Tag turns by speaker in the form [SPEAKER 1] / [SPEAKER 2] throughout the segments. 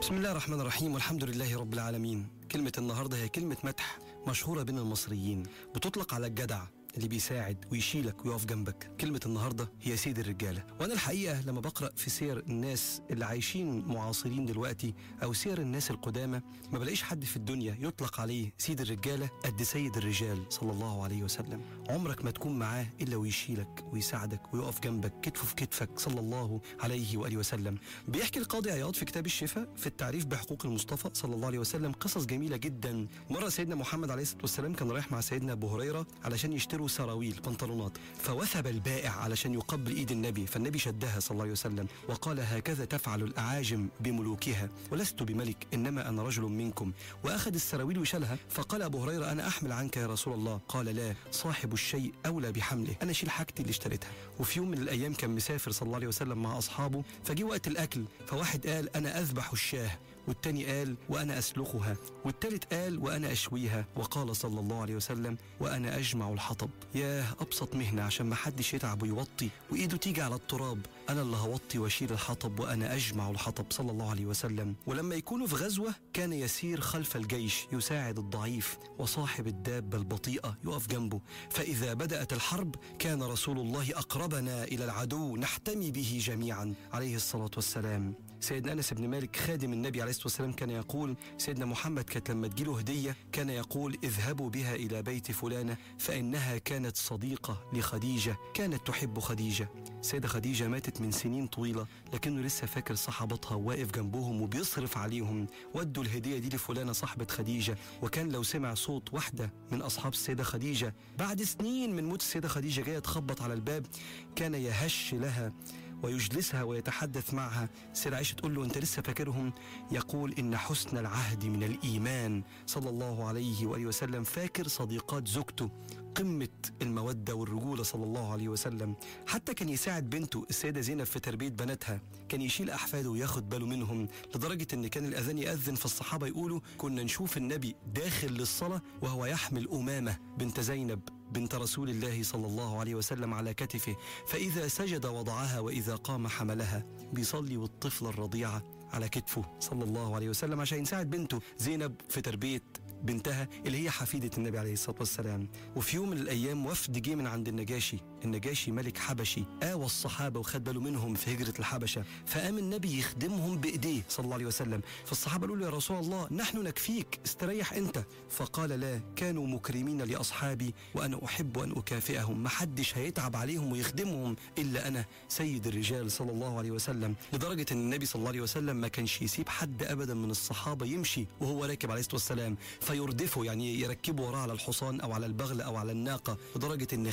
[SPEAKER 1] بسم الله الرحمن الرحيم، والحمد لله رب العالمين. كلمة النهاردة هي كلمة مدح مشهورة بين المصريين، بتطلق على الجدع اللي بيساعد ويشيلك ويقف جنبك. كلمة النهاردة هي سيد الرجالة. وأنا الحقيقة لما بقرأ في سير الناس اللي عايشين معاصرين دلوقتي أو سير الناس القدامى، ما بلاقيش حد في الدنيا يطلق عليه سيد الرجالة قد سيد الرجال صلى الله عليه وسلم. عمرك ما تكون معاه إلا ويشيلك ويساعدك ويقف جنبك كتفه في كتفك صلى الله عليه وآله وسلم. بيحكي القاضي عياض في كتاب الشفاء في التعريف بحقوق المصطفى صلى الله عليه وسلم قصص جميلة جدا. مرة سيدنا محمد عليه الصلاة والسلام كان رايح مع سيدنا أبو هريرة علشان يشتروا سراويل بنطلونات، فوثب البائع علشان يقبل ايد النبي، فالنبي شدها صلى الله عليه وسلم وقال: هكذا تفعل الاعاجم بملوكها ولست بملك، انما انا رجل منكم. واخذ السراويل وشالها، فقال ابو هريره: انا احمل عنك يا رسول الله. قال: لا، صاحب الشيء اولى بحمله، انا اشيل حاجتي اللي اشتريتها. وفي يوم من الايام كان مسافر صلى الله عليه وسلم مع اصحابه، فجي وقت الاكل، فواحد قال: انا اذبح الشاه، والتاني قال: وأنا أسلخها، والتالت قال: وأنا أشويها. وقال صلى الله عليه وسلم: وأنا أجمع الحطب. ياه، أبسط مهنة عشان ما حدش يتعب ويوطي وإيده تيجي على التراب، أنا اللي هوطي وأشيل الحطب وأنا أجمع الحطب صلى الله عليه وسلم. ولما يكونوا في غزوة كان يسير خلف الجيش يساعد الضعيف، وصاحب الدابة البطيئة يقف جنبه. فإذا بدأت الحرب كان رسول الله أقربنا إلى العدو نحتمي به جميعا عليه الصلاة والسلام. سيدنا أنس بن مالك خادم النبي عليه الصلاة والسلام كان يقول: سيدنا محمد كانت لما تجيله هدية كان يقول: اذهبوا بها إلى بيت فلانة فإنها كانت صديقة لخديجة، كانت تحب خديجة. سيدة خديجة ماتت من سنين طويلة، لكنه لسه فاكر صحابتها واقف جنبهم وبيصرف عليهم. ودوا الهدية دي لفلانة صاحبة خديجة. وكان لو سمع صوت واحدة من أصحاب السيدة خديجة بعد سنين من موت السيدة خديجة جاية تخبط على الباب، كان يهش لها ويجلسها ويتحدث معها. سيدة عائشة تقول له: أنت لسه فاكرهم؟ يقول: إن حسن العهد من الإيمان صلى الله عليه وآله وسلم. فاكر صديقات زوجته، قمة المودة والرجولة صلى الله عليه وسلم. حتى كان يساعد بنته السيدة زينب في تربية بناتها، كان يشيل أحفاده وياخد باله منهم، لدرجة إن كان الأذان يأذن فالصحابة يقولوا: كنا نشوف النبي داخل للصلاة وهو يحمل أمامة بنت زينب بنت رسول الله صلى الله عليه وسلم على كتفه، فإذا سجد وضعها وإذا قام حملها. بيصلي والطفلة الرضيعة على كتفه صلى الله عليه وسلم عشان يساعد بنته زينب في تربية بنتها اللي هي حفيدة النبي عليه الصلاة والسلام. وفي يوم من الأيام وفد جه من عند النجاشي ملك حبشي، آوى الصحابة وخد باله منهم في هجرة الحبشة، فقام النبي يخدمهم بإيديه صلى الله عليه وسلم. فالصحابة قالوا له: يا رسول الله، نحن نكفيك، استريح أنت. فقال: لا، كانوا مكرمين لأصحابي وأنا أحب أن أكافئهم، محدش هيتعب عليهم ويخدمهم إلا أنا سيد الرجال صلى الله عليه وسلم. لدرجة أن النبي صلى الله عليه وسلم ما كانش يسيب حد أبدا من الصحابة يمشي وهو راكب عليه الصلاة والسلام، فيردفه، يعني يركبه وراه على الحصان أو على البغل أو على الناقة. لدرجة أن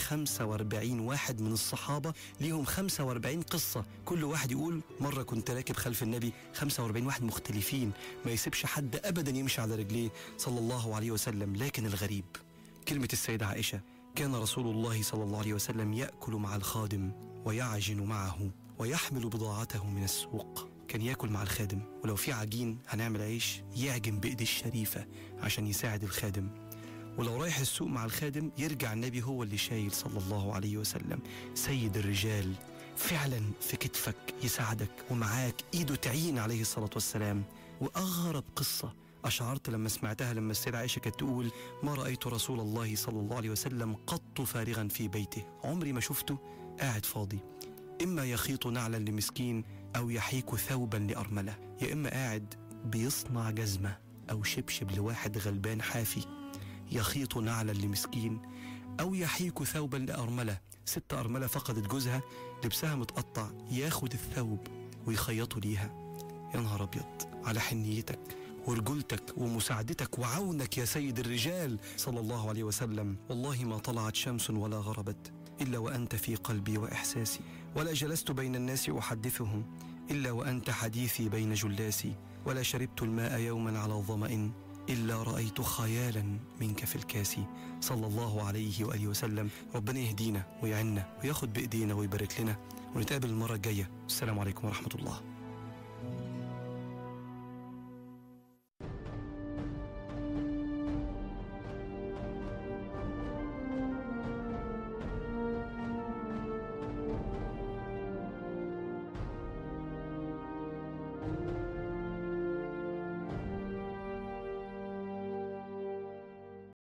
[SPEAKER 1] 45 واحد من الصحابة ليهم 45 قصة، كل واحد يقول: مرة كنت راكب خلف النبي. 45 واحد مختلفين، ما يسيبش حد أبدا يمشي على رجليه صلى الله عليه وسلم. لكن الغريب كلمة السيدة عائشة: كان رسول الله صلى الله عليه وسلم يأكل مع الخادم ويعجن معه ويحمل بضاعته من السوق. كان ياكل مع الخادم، ولو في عجين هنعمل عيش يعجن بإيديه الشريفة عشان يساعد الخادم. ولو رايح السوق مع الخادم يرجع النبي هو اللي شايل صلى الله عليه وسلم. سيد الرجال فعلا في كتفك يساعدك ومعاك ايده تعين عليه الصلاة والسلام. وأغرب قصة أشعرت لما سمعتها لما السيدة عائشة كانت تقول: ما رأيت رسول الله صلى الله عليه وسلم قط فارغا في بيته، عمري ما شفته قاعد فاضي، إما يخيط نعلا لمسكين أو يحيك ثوبا لأرملة، يا إما قاعد بيصنع جزمة أو شبشب لواحد غلبان حافي، يخيط نعلا لمسكين أو يحيك ثوبا لأرملة. ست أرملة فقدت جوزها، لبسها متقطع، ياخد الثوب ويخيطه ليها. يا نهار أبيض على حنيتك ورجولتك ومساعدتك وعونك يا سيد الرجال صلى الله عليه وسلم. والله ما طلعت شمس ولا غربت إلا وأنت في قلبي وإحساسي، ولا جلست بين الناس أحدثهم إلا وأنت حديثي بين جلاسي، ولا شربت الماء يوما على ظمأ إلا رأيت خيالا منك في الكاسي صلى الله عليه وآله وسلم. ربنا يهدينا ويعنا وياخد بإيدينا ويبارك لنا، ونتقابل المرة الجاية. السلام عليكم ورحمة الله.